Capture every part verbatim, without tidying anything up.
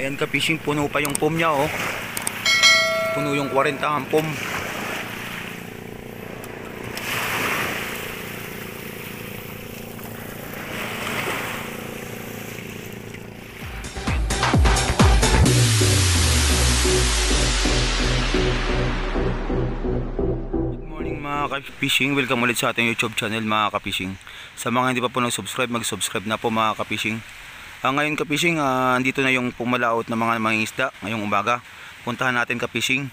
Ayan ka fishing, puno pa yung pom niya oh. Puno yung forty ang pom. Good morning mga ka-fishing, welcome ulit sa ating YouTube channel mga ka-fishing. Sa mga hindi pa po nag-subscribe, mag-subscribe na po mga ka-fishing. Uh, ngayon ka-fishing, uh, andito na yung pumalaot ng mga mangingisda ngayong umaga. Puntahan natin ka-fishing.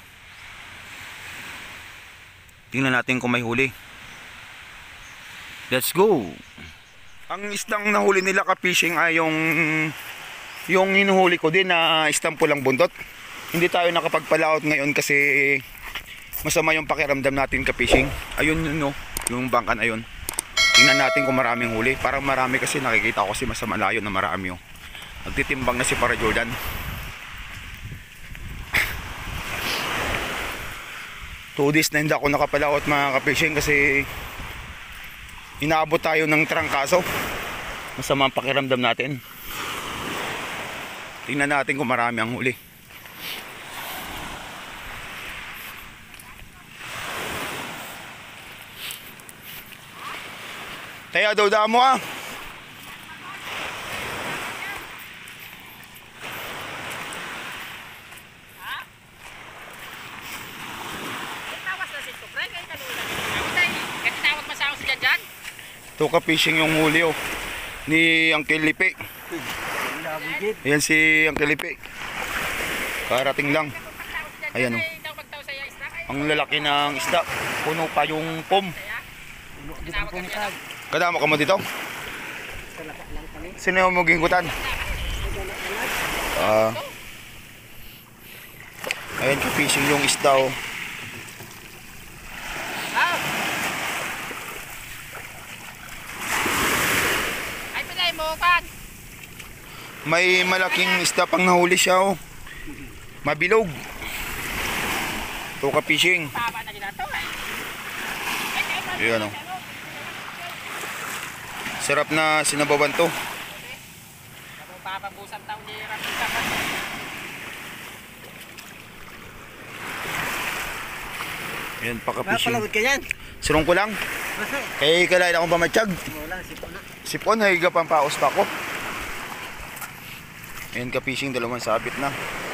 Tingnan natin kung may huli. Let's go! Ang isdang nahuli nila ka-fishing ay yung yung hinuhuli ko din na isdang pulang buntot. Hindi tayo nakapagpalaot ngayon kasi masama yung pakiramdam natin ka-fishing. Ayun yun no, yung bangkan ayun. Tingnan natin kung maraming huli. Parang marami kasi nakikita ko kasi mas malayo na marami oh. Nagtitimbang na si Para Jordan. Two days na hindi ako nakapalaot mga ka-fishing kasi inaabot tayo ng trangkaso. Masama ang pakiramdam natin. Tingnan natin kung marami ang huli. Kaya daw damo ah. Ito ka-fishing yung huli oh ni Uncle Lipe. Ayan si Uncle Lipe. Karating lang. Ayan oh. Ang lalaki ng isda. Puno pa yung pom. Kadamo ka mo dito? Sino yung magingkutan? Uh, ayan ka-fishing yung isda oh. May malaking isda pang nahuli siya oh. Mabilog. Ito ka-fishing. Ayan oh. Sarap na sinabawan to. Ayan pa ka-fishing. Surong ko lang. Kaya kalain akong pamatsyag. Sipon, higa pang paos pa ako. Ayan ka-fishing, dalawang sabit na.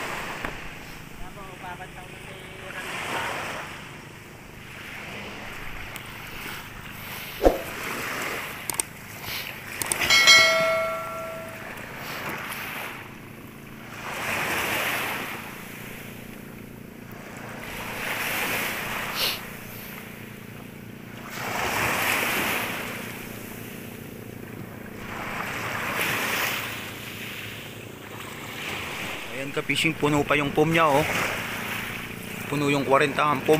Ayan ka-fishing, puno pa yung pom niya oh. Puno yung forty ang pom.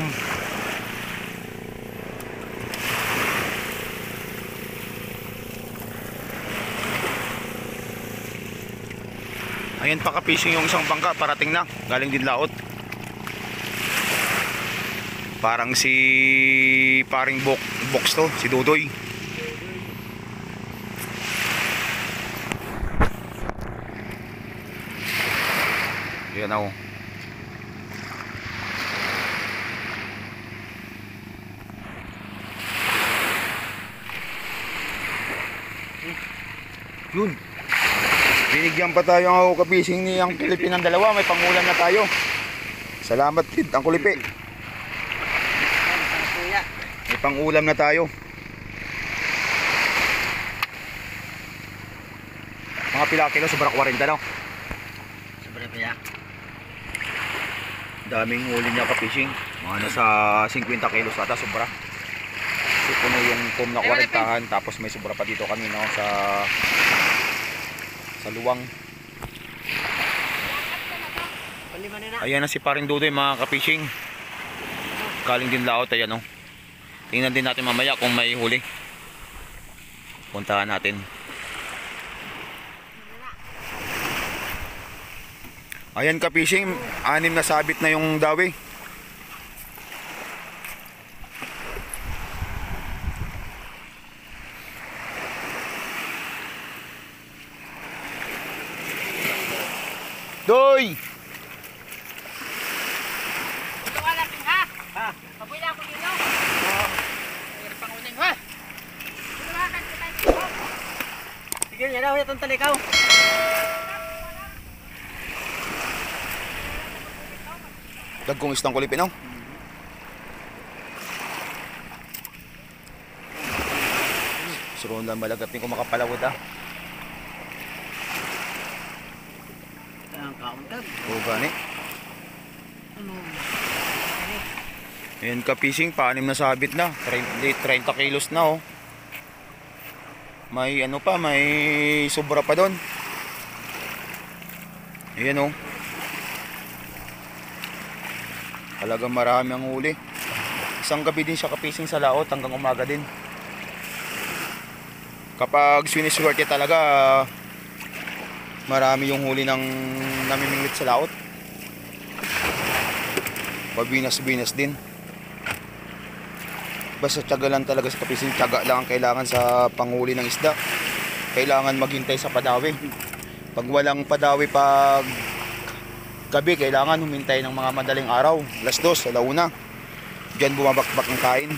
Ayan pa ka-fishing yung isang bangka, parating na, galing din laot. Parang si paring box, box to, si Dodoy. Ayan ako. Yun. Binigyan pa tayo ng ka-fishing ni ang Kulipi ng dalawa. May pangulam na tayo. Salamat kid ang Kulipi. May pangulam na tayo. Mga pila kilo, sobra forty no? Sobra kaya. Daming huli niya ka-fishing. Mga nasa fifty kilos ata, sobra. Kasi puno yung pom na forty, tapos may sobra pa dito kanina sa sa luwang. Ayan na si paring Dudoy mga ka-fishing. Galing din laot, ayan o. Tingnan din natin mamaya kung may huli. Puntahan natin. Ayan ka-fishing, anim na sabit na yung dawi. Doy! Ito ka natin ha? Ha? Pabuhay na ako dito. Oo. Mayroon pang uning ha? Tulakan kita dito. Sige, yan daw itong talikaw. Dagkong istang kulipin, no? Suruhan lang malagapin ko makapalawad, ha? Ang kaundag. Oo, gani. Ano? Ayan ka fishing, paanim na sabit na. thirty, thirty kilos na, oh. May ano pa, may sobra pa doon. Ayan, oh. Talagang marami ang huli. Isang gabi din siya ka-fishing sa laot hanggang umaga din. Kapag siniswerte talaga, marami yung huli ng namimingwit sa laot. Pabinas-binas din. Basta tiyaga lang talaga sa kapising. Tiyaga lang ang kailangan sa panghuli ng isda. Kailangan maghintay sa padawi. Pag walang padawi pag gabi, kailangan humintay ng mga madaling araw. Alas dos, alauna. Diyan bumabakbak ng kain.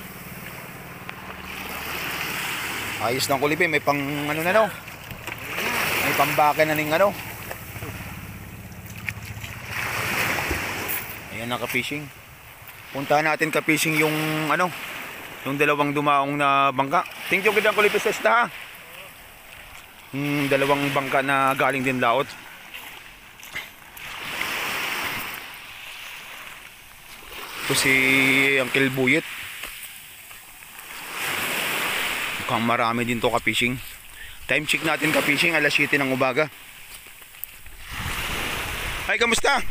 Ayos ng kulipin. May pang ano na no. May pambaka na ning ano. Ayan na ka-fishing. Puntahan natin ka-fishing yung ano, yung dalawang dumaong na bangka. Thank you kidang kulipis sa isda ha. Hmm, dalawang bangka na galing din laot. Ito si Uncle Buyet. Mukhang marami din to ka-fishing. Time check natin ka-fishing, alas siyete ng umaga. Ay, kamusta?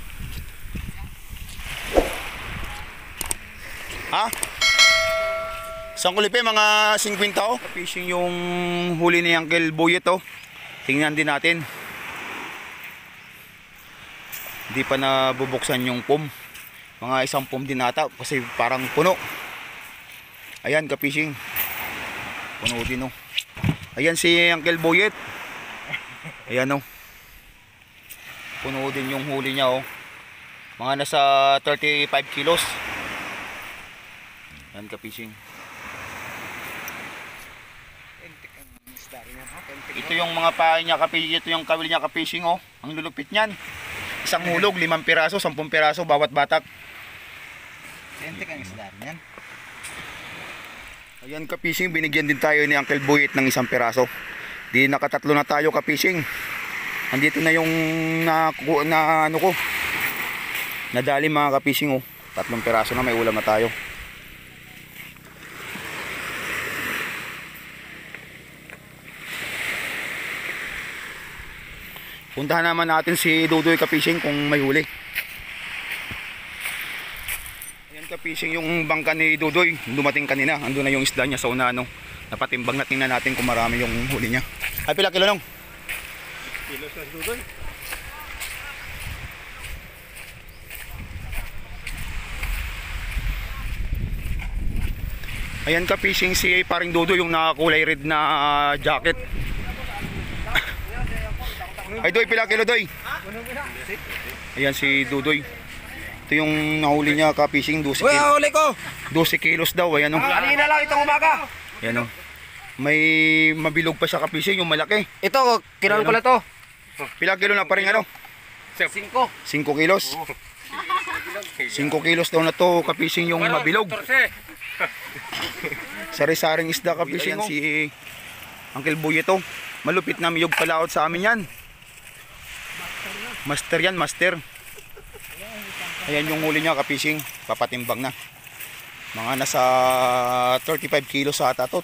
Ha? Isang kulipe, mga fifty oh. Fishing yung huli ni Uncle Buyet oh. Tingnan din natin. Hindi pa nabubuksan yung pum. Mga isang pum din ata kasi parang puno. Ayan ka-fishing. Puno din oh. Ayan si Uncle Buyet. Ayan oh. Puno din yung huli niya oh. Mga nasa thirty-five kilos. Ayan ka-fishing. Ito yung mga pahay niya ka-fishing. Ito yung kawil niya ka-fishing oh. Ang lulupit niyan. Isang hulog, limang piraso, sampung piraso bawat batak. Entik ang isda rin yan. Ayan ka-fishing, binigyan din tayo ni Uncle Buyet ng isang piraso. Di nakatatlo na tayo ka-fishing. Andito na yung na, na ano ko. Nadali mga ka-fishing oh. Tatlong piraso na, may ulam na tayo. Puntahan naman natin si Dudoy ka-fishing kung may huli. Ayan ka-fishing yung bangka ni Dudoy. Dumating kanina. Andun na yung isda niya sa una. No? Napatimbang na, tingnan natin kung marami yung huli niya. Ay, pila kilo nung? Kilo sa Dudoy. Ayan ka-fishing si paring Dudoy yung nakakulay red na uh, jacket. Ay, Doy, pila kilo, Doy? Ayan si Dudoy. Ito yung nahuli niya ka-fishing, twelve kilos. Uy, huli ko! twelve kilos daw, ayan o. Kanina lang itong umaga. Ayan o. May mabilog pa siya ka-fishing, yung malaki. Ito, kinuha ko na to. Pila kilo na pa rin ano? Cinco. five kilos. five kilos daw na to ka-fishing yung mabilog. Sari-saring isda ka-fishing si Uncle Buyet to. Malupit na miyog palaot sa amin yan. Master yan, master. Ayan yung huli niya ka-fishing. Papatimbang na. Mga nasa thirty-five kilos sa ata to.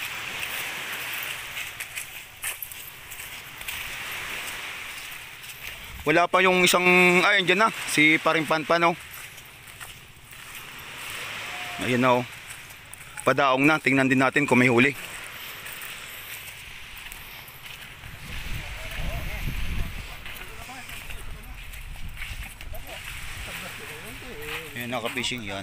Wala pa yung isang, ay, andyan na. Si Paring Panpan oh. Ayan na oh. Padaong na. Tingnan din natin kung may huli. Ayan na ka-fishing yan.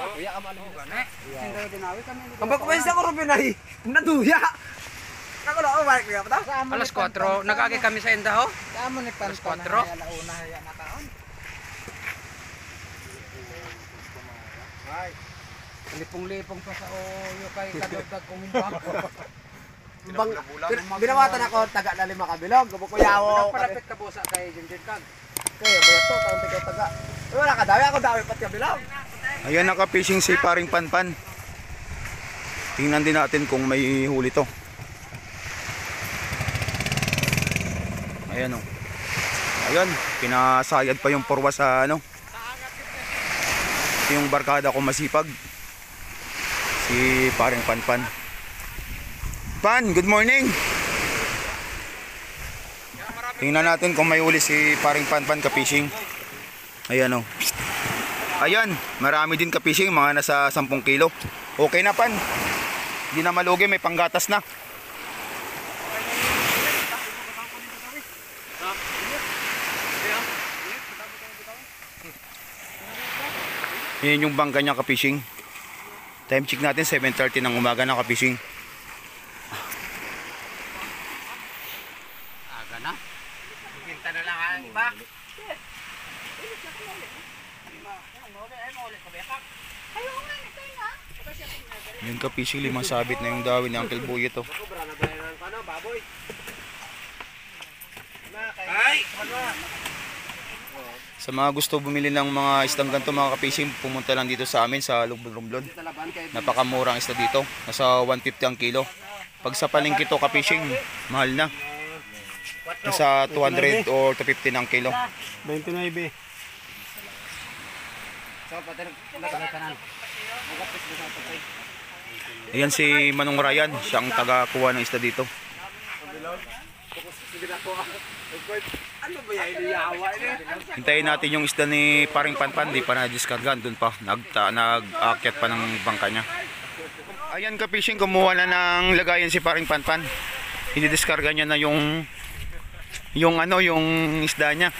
Ang bagpwes ako rin ay naduya. Ako na balik niya pa daw. Alas kwatro. Nag-agi kami sa Indaho. Kamu ni Alas Pantan kwatro. na alauna ya nakaon. Ay, Lipong-lipong pa sa oyo kay kadagdag kong imbang. bang binawatan ako taga na lima kabilog, gubo ko yawo. Nagpalapit ka po sa kay Jinjin Kag. Kaya beto taon tigaw taga. Eh, wala ka dawi ako dawi pati kabilog. Ayan, naka-fishing si paring Panpan. Tingnan din natin kung may huli to. Ayan o. Ayan, pinasayad pa yung porwa sa ano. Ito yung barkada ko masipag. Si paring Panpan. Pan, good morning. Tingnan natin kung may huli si paring Panpan ka-fishing. Ayan o. Ayan, marami din ka-fishing, mga nasa sampung kilo. Okay na, Pan. Hindi na malugi, may panggatas na. Yan yung bangka niya ka-fishing. Time check natin, seven thirty ng umaga na ka-fishing. Aga na. Kita na lang ang iba. Yung ka-fishing, limang sabit na yung dawin ni Uncle Boy ito. Sa mga gusto bumili ng mga isdang ganito mga ka-fishing, pumunta lang dito sa amin sa Lumblon. Napakamurang isda dito. Nasa one fifty ang kilo. Pag sa palengke to ka-fishing, mahal na. Nasa two hundred or two fifty ang kilo. twenty-nine. Ayan si Manong Ryan, siya ang taga-kuha ng isda dito. Ano ba yan iniyawa niya? Hintayin natin yung isda ni paring Panpan, di pa na-discargan, doon pa, nagta, nag-aakyat pa ng bangka niya. Ayan ka-fishing, kumuha na ng lagayan si paring Panpan. Hindi-discargan niya na yung, yung ano, yung isda niya.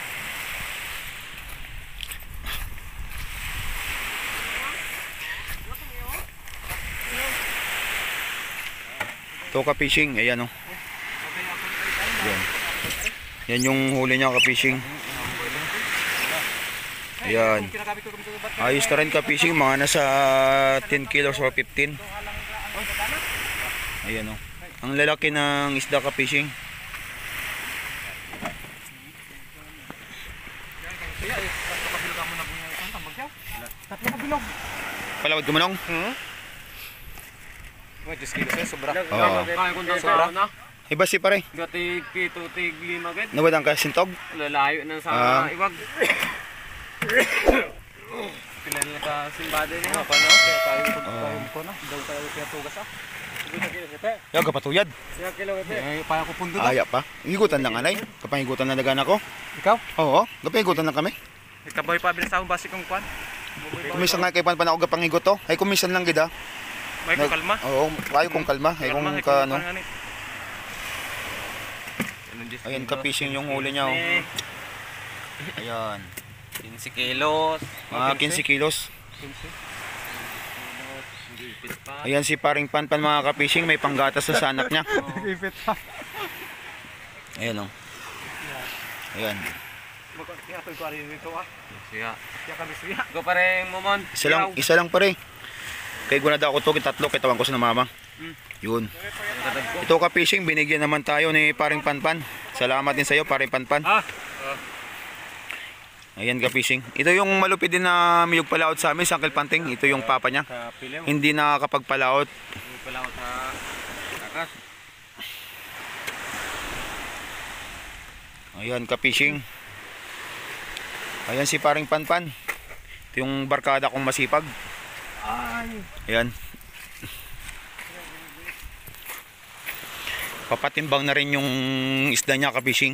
Ito ka-fishing, ayan o. Ayan. Yan yung huli niya ka-fishing. Ayan. Ayos na rin ka-fishing, mga nasa ten kilos or fifteen. Ayan o. Ang lalaki ng isda ka-fishing. Palawad ka manong? Hmm? Diyos kilo sa'yo, sobra. Oo. Kaya kung daw sa na. Iba si pare. Gatig pito tig lima gid. Nawadang ka sintog? Lalayo na sa Ah. iwag. Pilan na ka simbade ni ha no? Kaya tayo ko na. Daw tayo kaya tugas ah. Yan kapatuyad. Siya kilo ite. Eh pa ako pundo. Aya pa. Higutan lang anay. Kapahigutan na dagan ako. Ikaw? Oo, kapahigutan lang kami. Ikaboy pa bilis akong basi kong kwan. Kumisan nga kay Panpan ako gapangigot to. Ay kumisan lang gid ah. May ko kalma. Oo, kayo kung kalma. Ay kung ka ano. Ayan ka-fishing yung huli niya oh. Ayan. quince kilos. Mga quince kilos. Ayan si paring Panpan mga ka-fishing, may panggatas sa sanak niya. Ayan oh. Ayan. Siya. Siya kami siya. Go pare momon. Isa lang, isa lang pare. Kay gunada ako to, tatlo, kitawan ko sa mama. Yun. Ito ka-fishing, binigyan naman tayo ni paring Panpan. Salamat din sa iyo paring Panpan. Ah. Ayan ka-fishing. Ito yung malupit din na miyog palaot sa amin, sa Uncle Panting. Ito yung papa niya. Hindi nakakapagpalaot. Palaot sa kakas. Ayan ka-fishing. Ayan si paring Panpan. Ito yung barkada kong masipag. Ayan. Papatimbang na rin yung isda niya ka-fishing.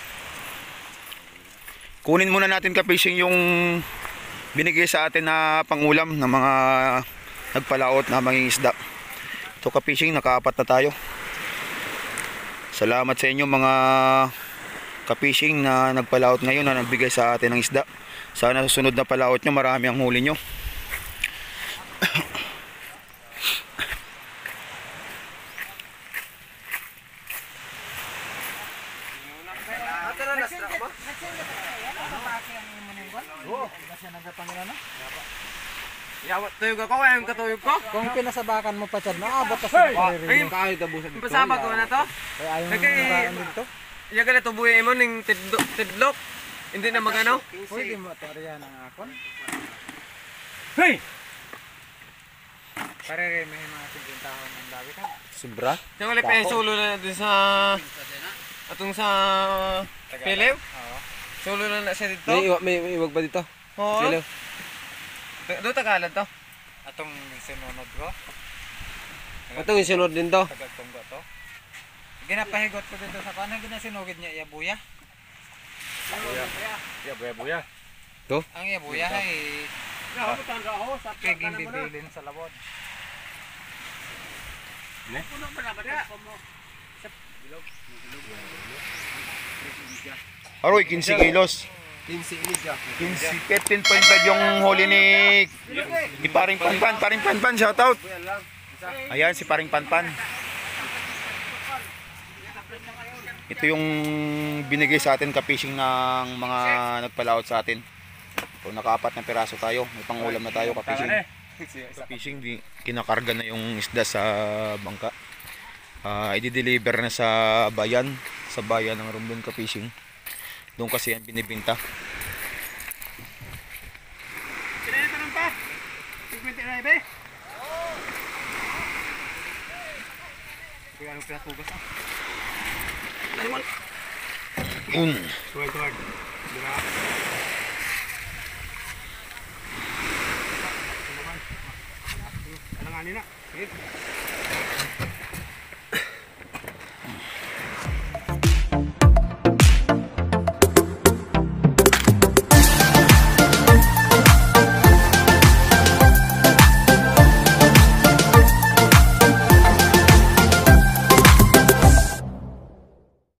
Kunin muna natin ka-fishing yung binigay sa atin na pangulam ng mga nagpalaot na mangingisda. Ito ka-fishing, nakaapat na tayo. Salamat sa inyo mga ka-fishing na nagpalaot ngayon na nagbigay sa atin ng isda. Sana sa sunod na palaot nyo marami ang huli nyo. Asa na nastra mo? Yawat tuyog ako, kaya yung katuyog ko. Kung pinasabakan mo pa siya, naabot ka sa Ayun, kahit tabusan dito. pasabag ko na to. Kaya ayaw mo Nagkay- nakaraan dito. Iya ka na tubuhin mo ng tidlo- tidlok. Hindi na magano. Pwede mo ito riyan ang akon. Hey! Pare rin may mga timpintahon ng dawi ka. Sobra. Yung ulit pa yung solo na dun sa... Atong sa... Pilew? Oo. Solo na na siya dito. May, iwa- may, may iwag ba dito? Oo. Pilew. Do- Do Tagalog to. Atong sinunod ko, Atong yung sunod din to. tagagtunggo to. Ginapahigot ko dito sa kanan, ginasinugid niya iyabuya. Yeah, buya buya. Ang iyabuya ay kaging bibilin sa labod. Aroy, quince kilos. Linsi ini siya. quince, fifteen point five yung huli ni ni Paring Panpan. Paring Panpan, shout out. Ayan si Paring Panpan. Ito yung binigay sa atin ka-fishing ng mga nagpalaot sa atin. So nakaapat na piraso tayo. May pangulam na tayo ka-fishing. Ka-fishing, di, kinakarga na yung isda sa bangka. Ah, i-deliver na sa bayan, sa bayan ng Romblon ka-fishing. Doon kasi yan binibinta. Un. Alanganin na. Sige.